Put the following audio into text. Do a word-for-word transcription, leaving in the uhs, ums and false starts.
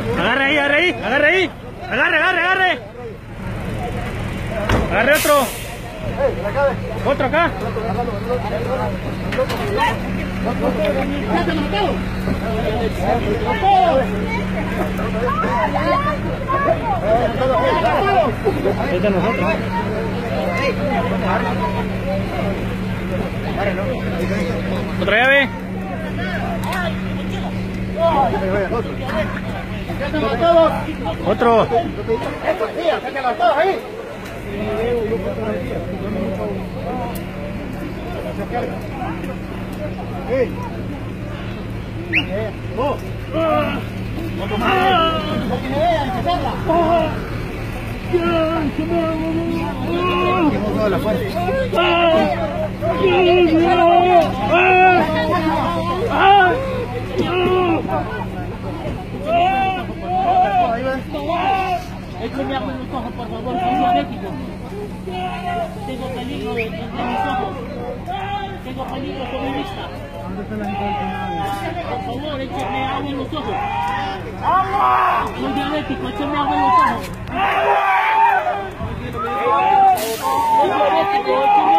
Agarre ahí, agarre ahí, agarre ahí. Agarre, agarre, agarre. Agarre otro. Otro acá. Ahí está nosotros. Otra llave. Otro. Échame agua en los ojos, por favor, soy diabético. Tengo peligro en mis ojos. Tengo peligro con mi vista. Por favor, échame agua en los ojos. ¡Agua! Soy diabético, échame agua en los ojos. Soy diabético, échame